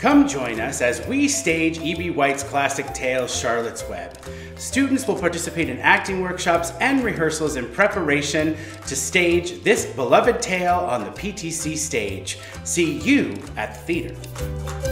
Come join us as we stage E.B. White's classic tale, Charlotte's Web. Students will participate in acting workshops and rehearsals in preparation to stage this beloved tale on the PTC stage. See you at the theater.